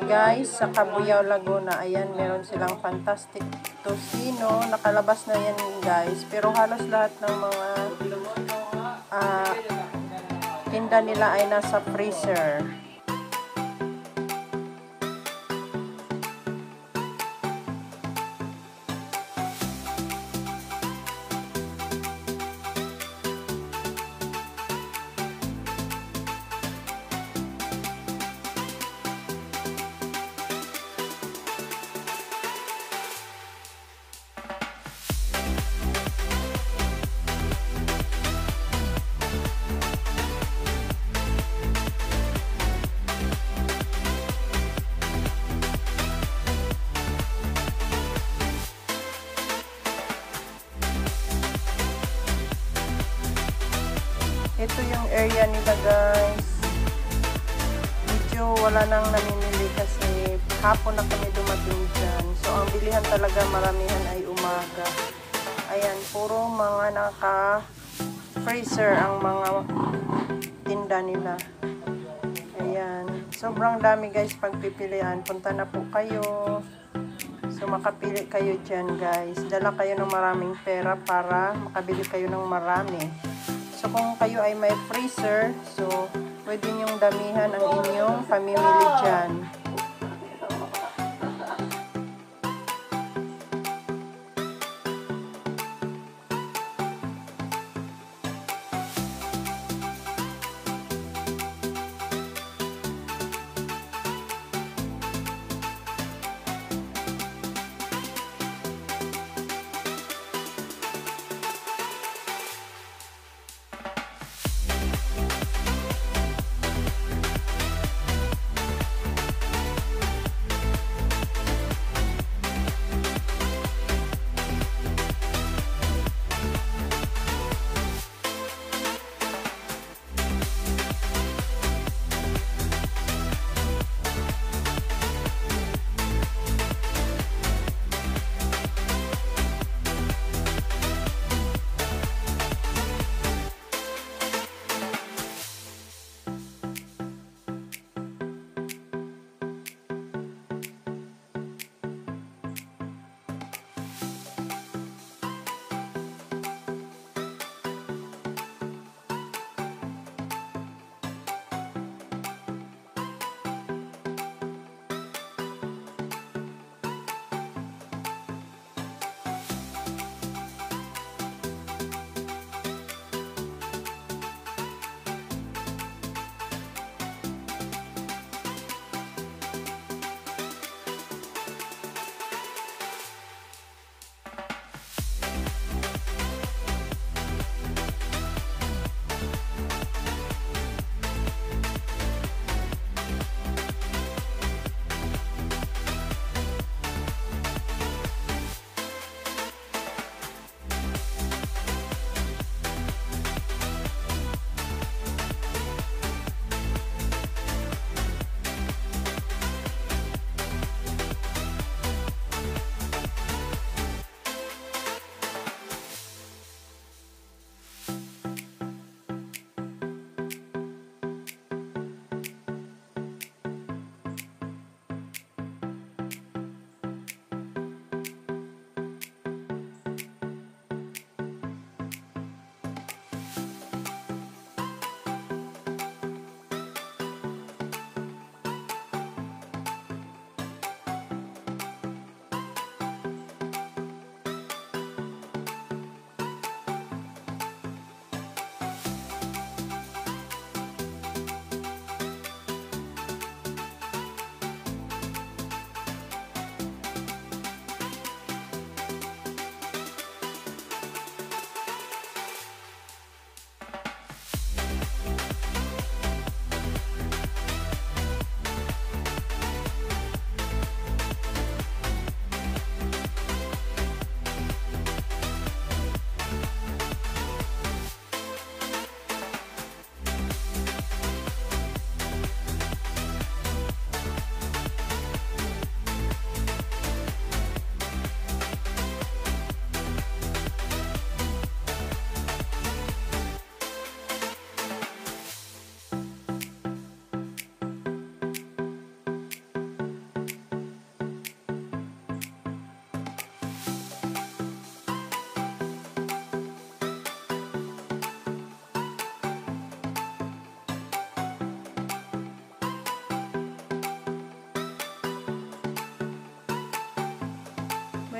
guys sa Cabuyao, Laguna. Ayan, meron silang Fantastic Tocino. Nakalabas na yan guys. Pero halos lahat ng mga tinda nila ay nasa freezer. Ito yung area nila guys. Medyo wala nang namimili kasi hapon na kami dumating dyan. So ang bilihan talaga maramihan ay umaga. Ayan, puro mga naka-freezer ang mga tinda nila. Ayan, sobrang dami guys pagpipilian. Punta na po kayo. So makapili kayo dyan guys. Dala kayo ng maraming pera para makabili kayo ng marami. So, kung kayo ay may freezer, so, pwede nyong damihan ang inyong pamimili dyan.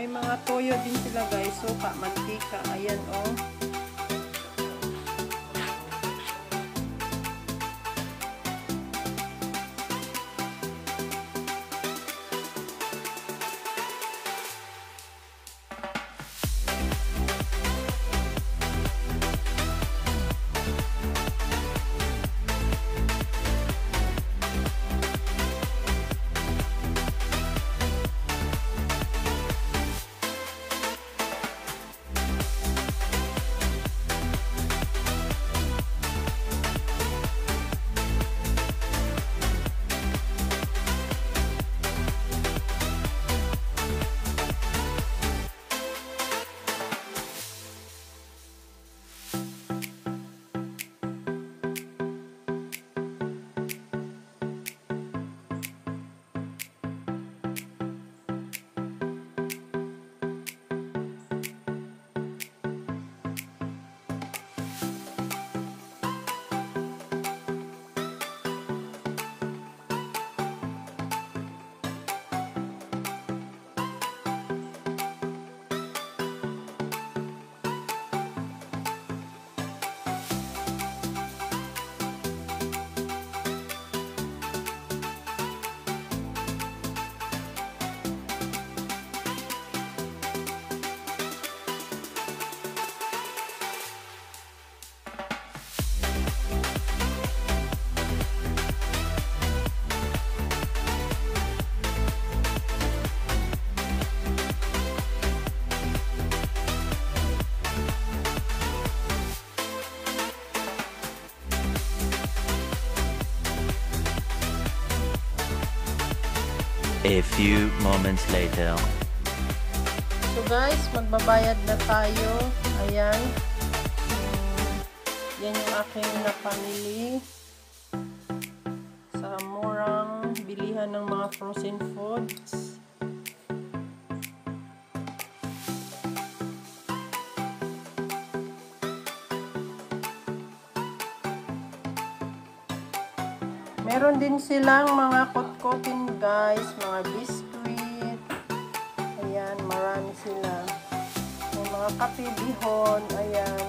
may mga toyo din sila guys. Suka, mantika. Ayan oh. A few moments later. So guys, magbabayad na tayo. Ayan. Yan yung aking napamili sa murang bilihan ng mga frozen foods. Meron din silang mga kotkotin guys, mga biscuit. Ayan, marami sila. May mga kape bihon, ayan.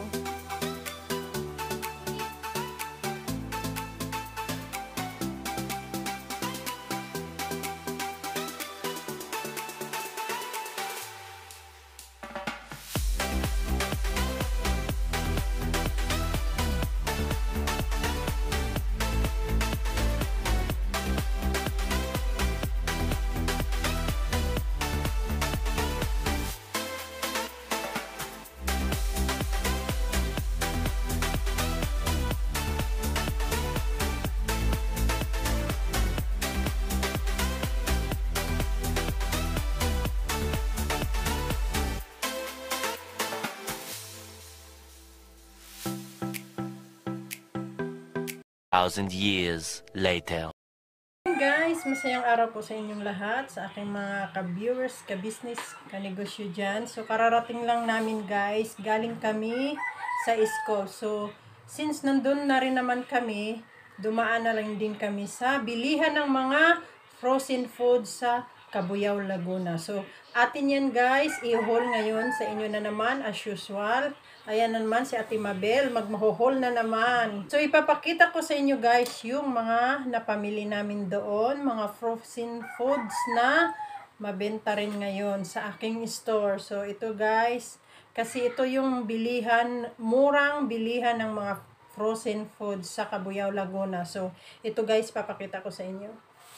Thousand years later. Guys, masayang araw po sa inyong lahat, sa aking mga ka-viewers, ka-business, ka-negosyo dyan. So, kararating lang namin guys, galing kami sa Isko. So, since nandun na rin naman kami, dumaan na lang din kami sa bilihan ng mga frozen food sa Cabuyao, Laguna. So, atin yan guys, i-haul ngayon sa inyo na naman as usual. Ayan na naman si Ate Mabel, magmahuhol na naman. So, ipapakita ko sa inyo guys yung mga napamili namin doon, mga frozen foods na mabenta rin ngayon sa aking store. So, ito guys, kasi ito yung bilihan, murang bilihan ng mga frozen foods sa Cabuyao, Laguna. So, ito guys, papakita ko sa inyo.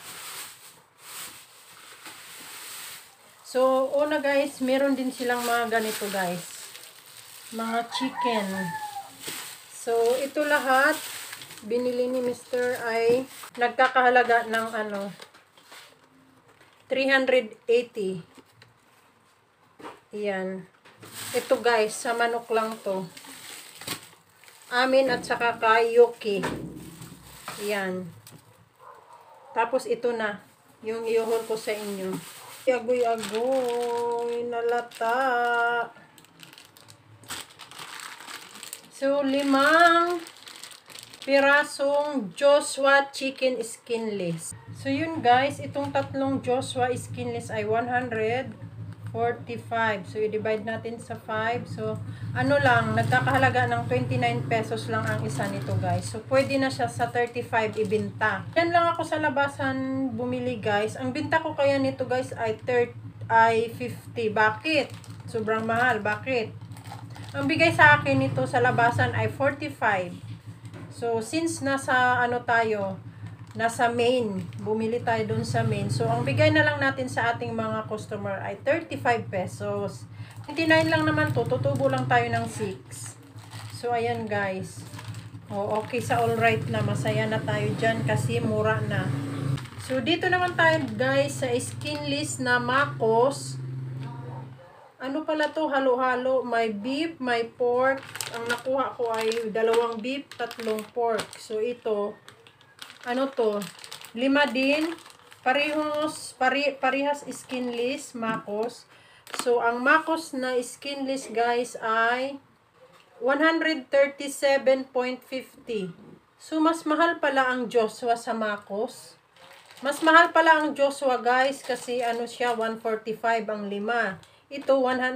So, una guys, meron din silang mga ganito guys. Mga chicken. So, ito lahat, binili ni Mr. ay nagkakahalaga ng 380. Ayan. Ito guys, sa manok lang to. Amin at saka kay Yuki. Ayan. Tapos ito na, yung i-haul ko sa inyo. Agoy-agoy, nalata. So, 5 pirasong Joshua chicken skinless. So, yun guys, itong tatlong Joshua skinless ay 140. 45. So, i-divide natin sa 5. So, ano lang, nagkakahalaga ng 29 pesos lang ang isa nito, guys. So, pwede na siya sa 35 ibenta. Yan lang ako sa labasan bumili, guys. Ang binta ko kaya nito, guys, ay 50. Bakit? Sobrang mahal. Bakit? Ang bigay sa akin nito sa labasan ay 45. So, since nasa ano tayo, nasa main, bumili tayo dun sa main. So, ang bigay na lang natin sa ating mga customer ay 35 pesos. 29 lang naman to, tutubo lang tayo ng 6. So, ayan guys. O, okay sa alright na, masaya na tayo dyan kasi mura na. So, dito naman tayo guys sa skinless na macos. Ano pala to? Halo-halo. May beef, may pork. Ang nakuha ko ay 2 beef, 3 pork. So, ito, ano to? 5 din. Parehas skinless, macos. So, ang macos na skinless guys ay 137.50. So, mas mahal pala ang Joshua sa macos. Mas mahal pala ang Joshua guys kasi ano siya, 145 ang 5. Ito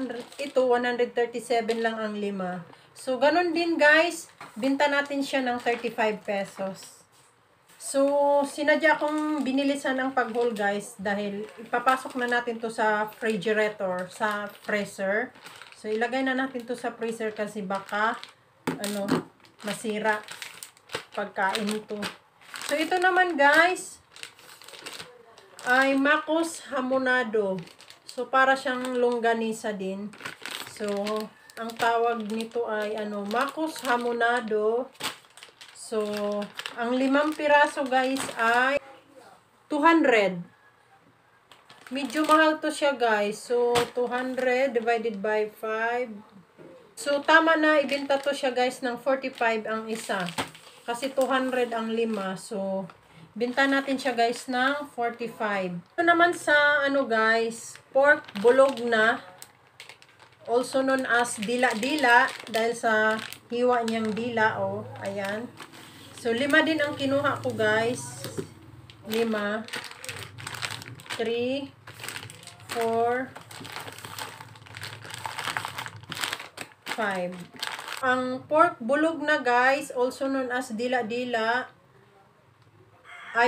137 lang ang 5. So, ganun din guys. Binta natin siya ng 35 pesos. So, sinadya kong binilisan ang pag-haul guys dahil ipapasok na natin to sa refrigerator, sa freezer. So, ilagay na natin to sa freezer kasi baka ano, masira pagkain ito. So, ito naman guys ay macos hamonado. So, para siyang longganisa din. So, ang tawag nito ay ano, macos hamonado. So, ang 5 piraso guys ay 200. Medyo mahal to siya guys. So, 200 divided by 5. So, tama na ibenta to siya guys ng 45 ang isa. Kasi 200 ang 5. So, binta natin siya guys ng 45. Ito naman sa ano guys, pork bulog na. Also known as dila-dila dahil sa hiwa niyang dila. Oh, ayan. So, 5 din ang kinuha ko, guys. 5. 3, 4, 5. Ang pork bulog na, guys, also known as dila-dila, ay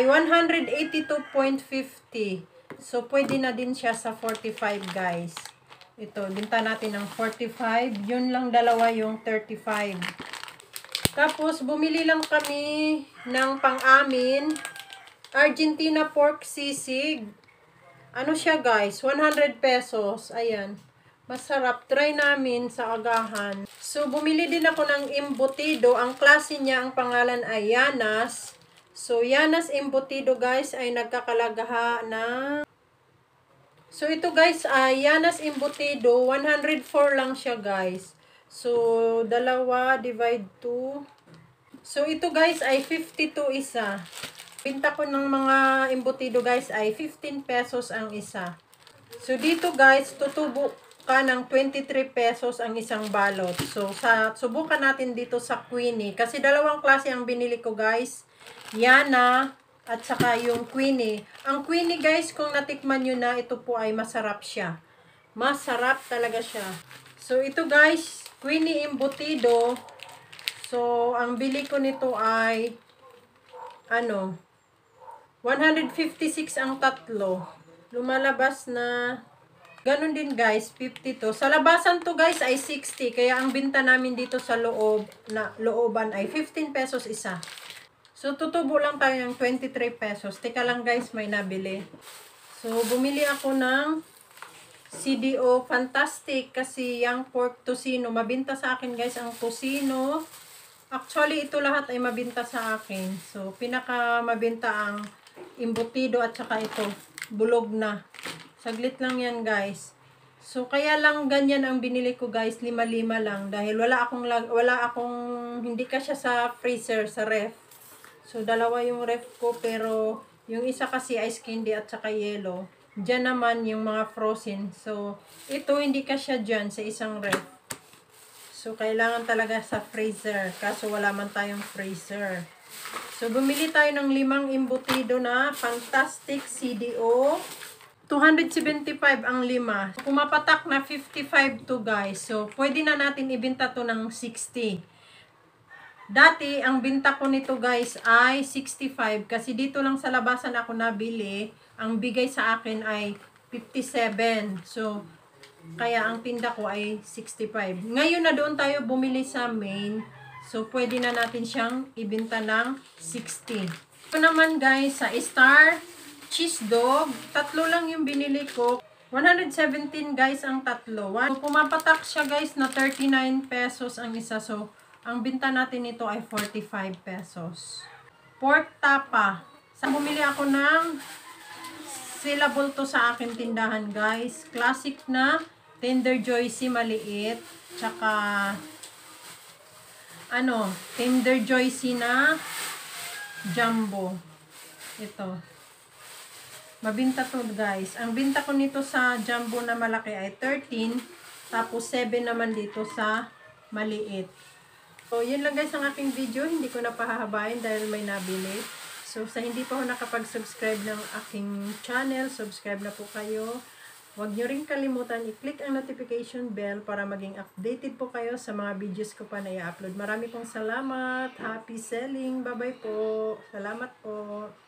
182.50. So, pwede na din siya sa 45, guys. Ito, binta natin ng 45. Yun lang dalawa yung 35. Tapos, bumili lang kami ng pang-amin. Argentina pork sisig. Ano siya guys? 100 pesos. Ayan. Masarap. Try namin sa agahan. So, bumili din ako ng embutido. Ang klase niya, ang pangalan ay Yanas. So, Yanas embutido guys ay nagkakalagaha ng... So, ito guys ay Yanas embutido. 104 lang siya guys. So, 2 divide 2. So, ito guys ay 52 isa. Pinta ko ng mga embutido guys ay 15 pesos ang isa. So, dito guys, tutubo ka ng 23 pesos ang isang balot. So, subukan natin dito sa Queenie. Kasi 2 klase ang binili ko guys. Yana at saka yung Queenie. Ang Queenie guys, kung natikman nyo na, ito po ay masarap siya. Masarap talaga siya. So, ito guys, Queenie embutido. So, ang bili ko nito ay ano, 156 ang tatlo. Lumalabas na ganun din guys, 52. Sa labasan to guys ay 60. Kaya ang binta namin dito sa looban ay 15 pesos isa. So, tutubo lang tayo ng 23 pesos. Teka lang guys, may nabili. So, bumili ako ng CDO Fantastic kasi yung pork tocino. Mabinta sa akin guys ang tocino. Actually, ito lahat ay mabinta sa akin. So, pinaka mabinta ang embutido at saka ito. Bulog na. Saglit lang yan guys. So, kaya lang ganyan ang binili ko guys. 5-5 lang. Dahil wala akong hindi ka siya sa freezer, sa ref. So, 2 yung ref ko pero yung isa kasi ice candy at saka yellow. Diyan naman yung mga frozen. So, ito hindi ka siya dyan sa isang ref. So, kailangan talaga sa freezer. Kaso wala man tayong freezer. So, bumili tayo ng 5 embutido na Fantastic CDO. 275 ang 5. Pumapatak na 55 to guys. So, pwede na natin ibenta to ng 60. Dati, ang binta ko nito guys ay 65. Kasi dito lang sa labasan ako nabili. Ang bigay sa akin ay 57. So, kaya ang tinda ko ay 65. Ngayon na doon tayo bumili sa main. So, pwede na natin siyang ibenta ng 60. Ito naman guys, sa Star Cheese Dog, tatlo lang yung binili ko. 117 guys ang tatlo. So, pumapatak siya guys na 39 pesos ang isa. So, ang binta natin nito ay 45 pesos. Pork tapa. Sa bumili ako ng syllable to sa akin tindahan guys. Classic na Tender Joycey maliit. Tsaka Tender Joycey na jumbo. Ito. Mabinta to guys. Ang binta ko nito sa jumbo na malaki ay 13. Tapos 7 naman dito sa maliit. So, yun lang guys ang aking video. Hindi ko na pahahabain dahil may nabili. So, sa hindi pa ho nakapag-subscribe ng aking channel, subscribe na po kayo. Huwag nyo rin kalimutan i-click ang notification bell para maging updated po kayo sa mga videos ko pa na i-upload. Marami pong salamat. Happy selling. Bye-bye po. Salamat po.